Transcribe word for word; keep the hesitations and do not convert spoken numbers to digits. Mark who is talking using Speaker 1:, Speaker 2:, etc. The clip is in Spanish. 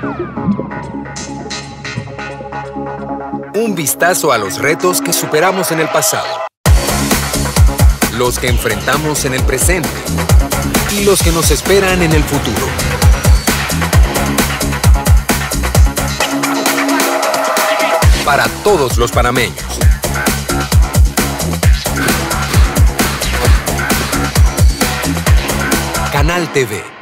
Speaker 1: Un vistazo a los retos que superamos en el pasado, los que enfrentamos en el presente y los que nos esperan en el futuro. Para todos los panameños. Canal T V.